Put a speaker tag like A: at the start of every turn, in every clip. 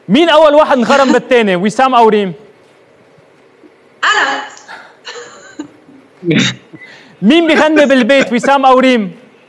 A: مين اول واحد انخرم بالثاني، وسام او ريم؟
B: انا.
A: مين بيغني بالبيت، وسام او ريم؟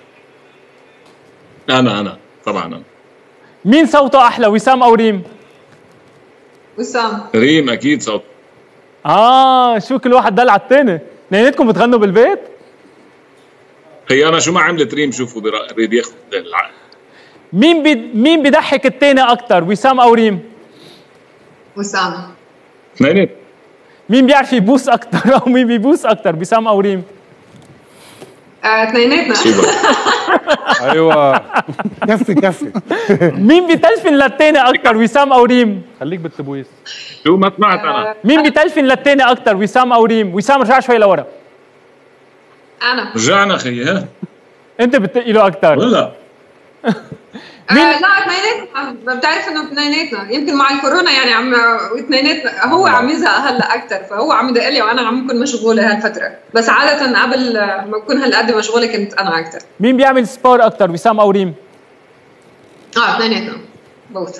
C: انا طبعا انا.
A: مين صوته احلى، وسام او ريم؟
B: وسام.
C: ريم اكيد صوت.
A: شو كل واحد دلع الثاني، اثنيناتكم بتغنوا بالبيت؟
C: هي انا شو ما عملت ريم، شوفوا بيريد ياخذ العقل.
A: مين بيضحك الثاني اكثر، وسام او ريم؟
B: وسام.
C: اثنينات.
A: مين بيعرف يبوس اكثر او مين بيبوس اكثر، وسام او ريم؟
B: اثنيناتنا.
D: ايوه كفي.
A: مين بيتلفن للثاني اكثر، وسام او ريم؟
D: خليك بالتبويس.
C: شو ما سمعت انا.
A: مين بيتلفن للثاني اكثر، وسام او ريم؟ وسام رجع شوي لورا.
B: انا.
C: رجعنا خيي. ها
A: انت بتقي له اكثر
C: ولا؟
B: لا اثنيناتنا، بتعرف انه اثنيناتنا يمكن مع الكورونا يعني عم اثنيناتنا، هو عم يزهق هلا اكثر، فهو عم يدق لي وانا عم بكون مشغوله هالفتره، بس عاده قبل ما بكون هالقد مشغوله كنت انا اكثر.
A: مين بيعمل سبور اكثر، وسام او ريم؟
B: اثنيناتنا بوث.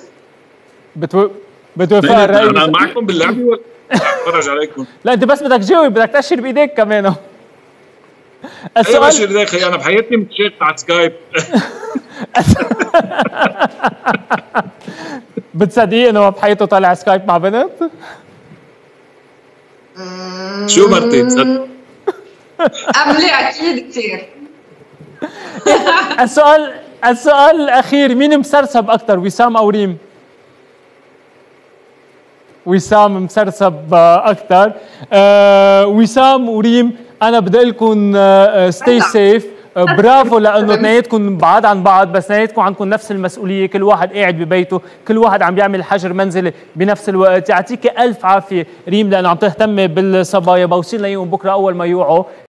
A: بتوافق الرأي؟
C: انا معكم باللعبه ولا اتفرج عليكم؟
A: لا انت بس بدك تجاوب، بدك تأشر بايديك كمان.
C: السؤال ايه بشر ايديك انا بحياتي متشيك على سكايب.
A: بتصدقي انه بحياته طالع سكايب مع بنت؟
C: شو مرتي تصدق؟
B: ليه اكيد كثير.
A: السؤال الاخير، مين مسرسب اكثر، وسام او ريم؟ وسام مسرسب اكثر. وسام وريم انا بدي اقول لكم ستي سيف. برافو، لانه اثنيناتكم بعاد عن بعض، بس اثنيناتكم عندكم نفس المسؤوليه، كل واحد قاعد ببيته، كل واحد عم بيعمل حجر منزلي بنفس الوقت. يعطيك الف عافيه ريم، لانه عم تهتمي بالصبايا، بوصل لهم بكره اول ما يوعوا.